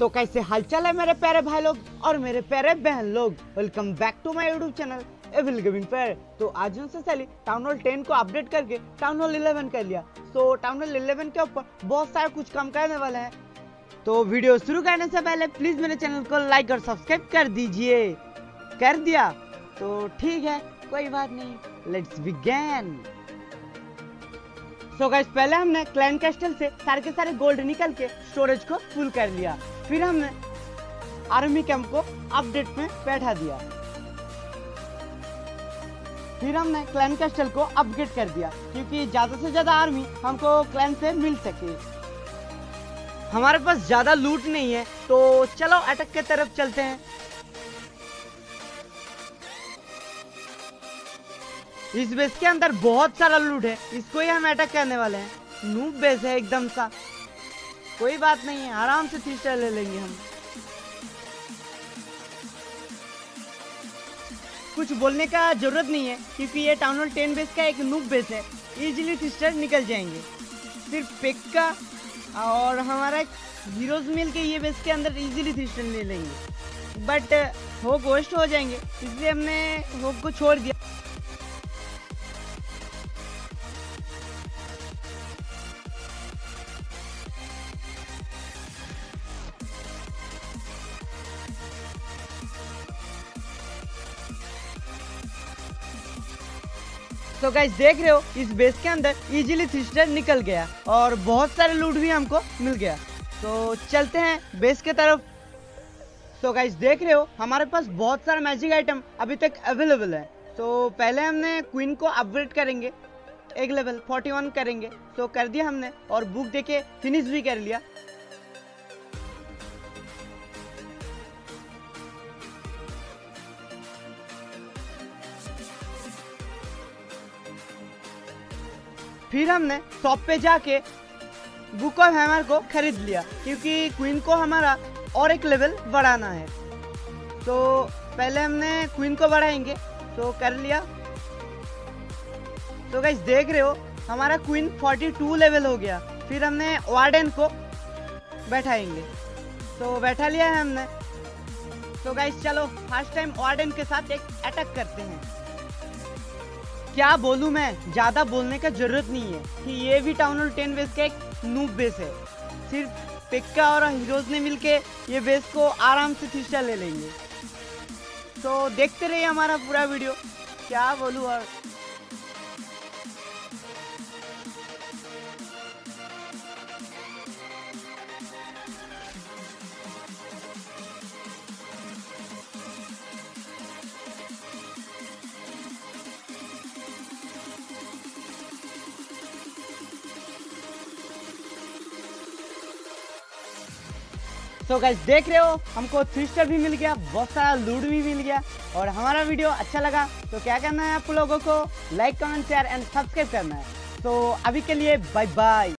तो कैसे हालचाल है मेरे प्यारे भाई लोग और मेरे प्यारे बहन लोग, welcome back to my YouTube channel evil gaming पर। तो आज से चली टाउन हॉल 10 को अपडेट करके टाउन हॉल 11 कर लिया। तो टाउन हॉल 11 के ऊपर बहुत सारे कुछ काम करने वाले हैं। तो वीडियो शुरू करने से पहले प्लीज मेरे चैनल को लाइक और सब्सक्राइब कर दीजिए। कर दिया तो ठीक है, कोई बात नहीं, लेट्स बिगिन। सो गाइस, पहले हमने क्लैन कैस्टल से सारे के सारे गोल्ड निकल के स्टोरेज को फुल कर लिया। फिर हमने आर्मी कैंप को अपडेट में बैठा दिया। फिर हमने क्लैन कैस्टल को अपग्रेड कर दिया क्योंकि ज्यादा से ज्यादा आर्मी हमको क्लैन से मिल सके। हमारे पास ज्यादा लूट नहीं है तो चलो अटैक की तरफ चलते हैं। इस बेस के अंदर बहुत सारा लूट है, इसको ही हम अटैक करने वाले हैं। नूब बेस है एकदम सा, कोई बात नहीं है, आराम से 3 स्टार ले लेंगे हम। कुछ बोलने का जरूरत नहीं है क्योंकि ये टाउन हॉल 10 बेस का एक नूब बेस है, इजीली 3 स्टार निकल जाएंगे। सिर्फ पेक्का और हमारा हीरोज मिल के ये बेस के अंदर इजीली 3 स्टार ले लेंगे, बट होग वेस्ट हो जाएंगे, इसलिए हमने होग को छोड़ दिया। तो गाइस देख रहे हो, इस बेस के अंदर इजीली 3 स्टार निकल गया और बहुत सारे लूट भी हमको मिल गया। तो चलते हैं बेस के तरफ। तो गाइस देख रहे हो, हमारे पास बहुत सारा मैजिक आइटम अभी तक अवेलेबल है। तो पहले हमने क्वीन को अपग्रेड करेंगे, एक लेवल 41 करेंगे। तो कर दिया हमने और बुक देके फिनिश भी कर लिया। फिर हमने शॉप पे जाके बुक ऑफ हैमर को खरीद लिया क्योंकि क्वीन को हमारा और एक लेवल बढ़ाना है। तो पहले हमने क्वीन को बढ़ाएंगे, तो कर लिया। तो गाइस देख रहे हो, हमारा क्वीन 42 लेवल हो गया। फिर हमने वार्डन को बैठाएंगे, तो बैठा लिया है हमने। तो गाइस चलो फर्स्ट टाइम वार्डन के साथ एक अटैक करते हैं। क्या बोलूं मैं, ज्यादा बोलने का जरूरत नहीं है कि ये भी टाउन हॉल 10 बेस का एक नूब बेस है। सिर्फ पेक्का और हीरोज ने मिलके ये बेस को आराम से 3 स्टार ले लेंगे। तो देखते रहिए हमारा पूरा वीडियो, क्या बोलूं। और तो गाइस देख रहे हो, हमको 3 स्टार भी मिल गया, बहुत सारा लूट भी मिल गया। और हमारा वीडियो अच्छा लगा तो क्या करना है, आप लोगों को like comment share and subscribe करना है। तो अभी के लिए बाय बाय।